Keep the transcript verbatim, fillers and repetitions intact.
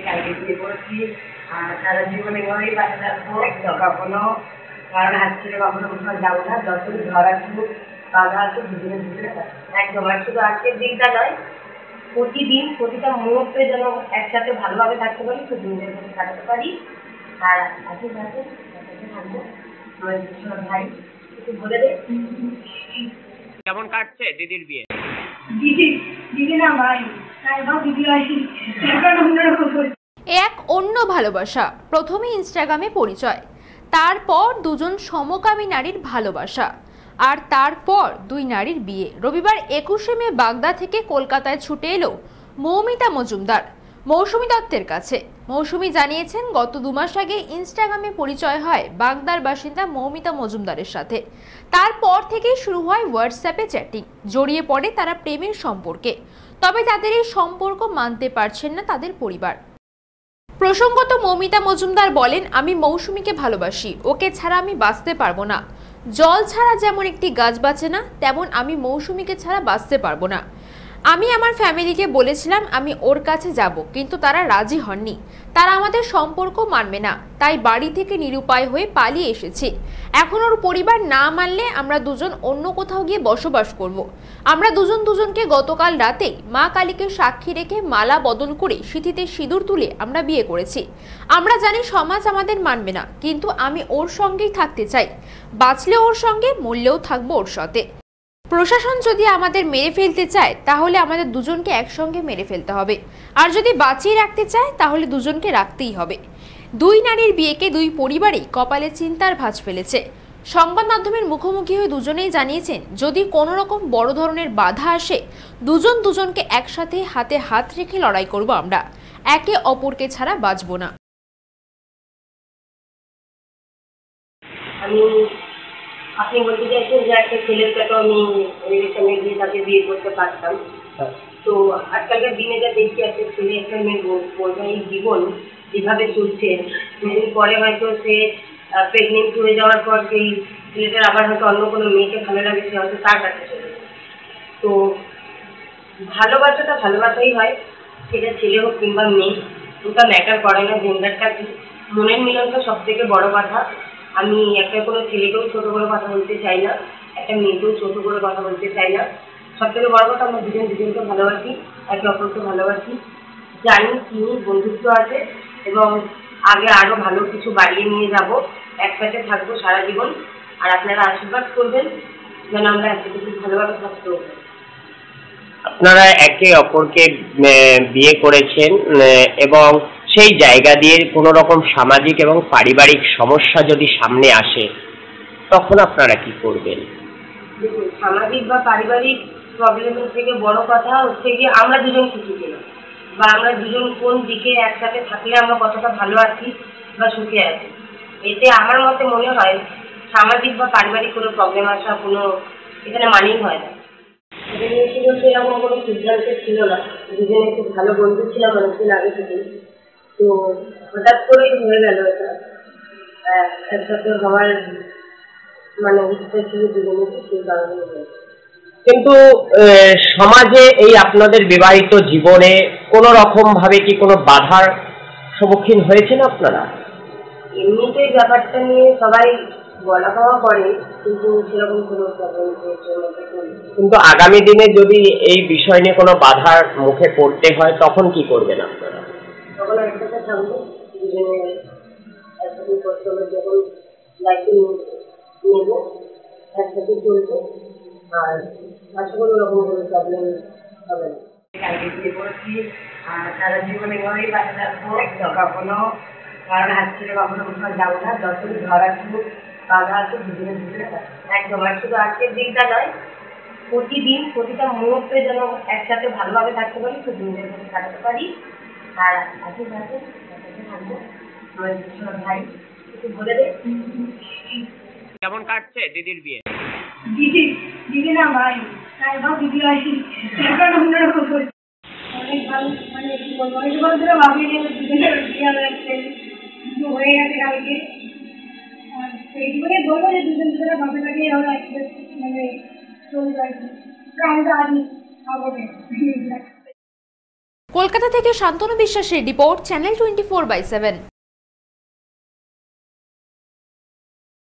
কালকে বিয়ে করেছি আর সারা জীবনে ঘরেই বাসা থাকবো, কখনো কারণ হাত ছেড়ে কখনো কোথাও যাবো না, যতদিন ঘর আসবো বাধা আসুক দুজনে দুজনে একদম। আর শুধু আজকের দিনটা নয়, প্রতিদিন প্রতিটা মুহূর্তে যেন একসাথে ভালোভাবে থাকতে পারি, তো দুজনের সাথে থাকতে পারি। আর আজকে থাকবো থাকবো আমার ভাই একটু বলে দে কেমন কাটছে দিদির বিয়ে? দিদি দিদি না ভাই, তাই ভাব দিদি আসি এক অন্য ভালোবাসা। প্রথমে ইনস্টাগ্রামে পরিচয়, তারপর দুজন সমকামী নারীর ভালোবাসা, আর তারপর দুই নারীর বিয়ে। রবিবার একুশে মে বাগদা থেকে কলকাতায় ছুটে এলো মৌমিতা মজুমদার মৌসুমী দত্তের কাছে। মৌসুমী জানিয়েছেন, গত দু মাস আগে ইনস্টাগ্রামে পরিচয় হয় বাগদার বাসিন্দা মৌমিতা মজুমদারের সাথে। তারপর থেকেই শুরু হয় হোয়াটসঅ্যাপে চ্যাটিং, জড়িয়ে পড়ে তারা প্রেমের সম্পর্কে। তবে তাদের এই সম্পর্ক মানতে পারছেন না তাদের পরিবার। প্রসঙ্গত মৌমিতা মজুমদার বলেন, আমি মৌসুমীকে ভালোবাসি, ওকে ছাড়া আমি বাঁচতে পারবো না। জল ছাড়া যেমন একটি গাছ বাঁচে না, তেমন আমি মৌসুমীকে ছাড়া বাঁচতে পারবো না। আমি আমার ফ্যামিলিকে বলেছিলাম আমি ওর কাছে যাব, কিন্তু তারা রাজি হননি। তারা আমাদের সম্পর্ক মানবে না, তাই বাড়ি থেকে নিরুপায় হয়ে পালিয়ে এসেছি। এখন ওর পরিবার না মানলে আমরা দুজন অন্য কোথাও গিয়ে বসবাস করব। আমরা দুজন দুজনকে গতকাল রাতেই মা কালীকে সাক্ষী রেখে মালা বদল করে সিঁথিতে সিঁদুর তুলে আমরা বিয়ে করেছি। আমরা জানি সমাজ আমাদের মানবে না, কিন্তু আমি ওর সঙ্গেই থাকতে চাই। বাঁচলে ওর সঙ্গে, মরলেও থাকবো ওর সাথে। প্রশাসন যদি আমাদের মেরে ফেলতে চায় তাহলে আমাদের দুজনকে একসঙ্গে মেরে ফেলতে হবে, আর যদি বাঁচিয়ে রাখতে চায় তাহলে দুজনকে রাখতেই হবে। দুই নারীর বিয়েকে দুই পরিবারই কপালে চিন্তার ভাঁজ ফেলেছে। সংবাদ মাধ্যমের মুখোমুখি হয়ে দুজনেই জানিয়েছেন, যদি কোনো রকম বড় ধরনের বাধা আসে দুজন দুজনকে একসাথে হাতে হাত রেখে লড়াই করব আমরা, একে অপরকে ছাড়া বাঁচব না। আমি আপনি বলতে চাইছেন যে একটা ছেলের সাথে আমি রিলেশনে গিয়ে তাকে বিয়ে করতে পারতাম, তো আজকালকার দিনে যা দেখছি একটা ছেলে একটা মেয়ের বৈবাহিক জীবন যেভাবে চলছে, দুদিন পরে হয়তো সে প্রেগনেন্ট হয়ে যাওয়ার পর সেই ছেলেটার আবার হয়তো অন্য কোনো মেয়েকে ভালো লাগে, সে হয়তো তার কাছে চলে যায়। তো ভালোবাসাটা ভালোবাসাই হয়, সেটা ছেলে হোক কিংবা মেয়ে, ওটা ম্যাটার করে না জেন্ডারটা কি। মনের মিলনটা সব থেকে বড় কথা। আমি একটা কোনো ছেলেকেও ছোট করে কথা বলতে চাই না, একটা মেয়েকেও ছোট করে কথা বলতে চাই না। সব থেকে বড় কথা, আমরা দুজন দুজনকে ভালোবাসি, একে অপরকে ভালোবাসি, জানি চিনি বন্ধুত্ব আছে, এবং আগে আরো ভালো কিছু বাড়িয়ে নিয়ে যাব, একসাথে থাকবো সারা জীবন। আর আপনারা আশীর্বাদ করবেন যেন আমরা একসাথে খুব ভালোভাবে থাকতে পারি। আপনারা একে অপরকে বিয়ে করেছেন এবং সেই জায়গা দিয়ে কোনো রকম সামাজিক এবং পারিবারিক সমস্যা যদি সামনে আসে তখন আপনারা কি করবেন? দেখুন, সামাজিক বা পারিবারিক প্রবলেমের থেকে বড় কথা হচ্ছে গিয়ে আমরা দুজন সুখী ছিলাম, বা আমরা দুজন কোন দিকে একসাথে থাকলে আমরা কতটা ভালো আছি বা সুখে আছি। এতে আমার মতে মনে হয় সামাজিক বা পারিবারিক কোনো প্রবলেম আসা কোনো এখানে মানেই হয় না। এটা নিয়ে ছিল সেরকম কোনো সিদ্ধান্ত ছিল না, দুজনে খুব ভালো বন্ধু ছিলাম অনেকদিন আগে থেকেই। তো হঠাৎ করেই হয়ে গেল এটা, একসাথে হওয়ার মানে ইচ্ছা ছিল দুজনের, সেই কারণে হয়েছে। কিন্তু সমাজে এই আপনাদের বিবাহিত জীবনে কোনো রকম ভাবে কি কোনো বাধার সম্মুখীন হয়েছেন আপনারা? এমনিতেই ব্যাপারটা নিয়ে সবাই বলা কওয়া করে, কিন্তু সেরকম কোনো প্রবলেম হয়েছে। কিন্তু আগামী দিনে যদি এই বিষয় নিয়ে কোনো বাধার মুখে পড়তে হয় তখন কি করবেন আপনারা? তখন একসাথে থাকবো, দুজনে একসাথে করতে হবে, যখন লাইফে নেবো একসাথে চলবো, আর আশা করি ওরকম কোনো প্রবলেম হবে না। কালকে বিয়ে করেছি আর সারা জীবনে ঘরেই বাসা থাকবো, কখনো কারণ হাত ছেড়ে কখনো কোথাও যাবো না, যতদিন ঘর আসবো বাধা আসুক দুজনে দুজনে একদম। আর শুধু আজকের দিনটা নয়, প্রতিদিন প্রতিটা মুহূর্তে যেন একসাথে ভালোভাবে থাকতে পারি, তো দুজনের সাথে থাকতে পারি। আর আজকে থাকবো থাকবো আমার ভাই একটু বলে দে কেমন কাটছে দিদির বিয়ে? দিদি দিদি না ভাই, তাই ভাব দিদি আসি অনেক ভালো, মানে কি বলবো, অনেক ভালো ধরে ভাবিয়ে গেলে দুজনের বিয়ে লাগছে, কিন্তু হয়ে গেছে কালকে। আর সেইগুলোই বলবো যে দুজন দুজনে ভাবে লাগে আমরা মানে চলবে আর কি, আমরা আজ খাবো। কলকাতা থেকে শান্তনু বিশ্বাসের রিপোর্ট, channel twenty four by seven.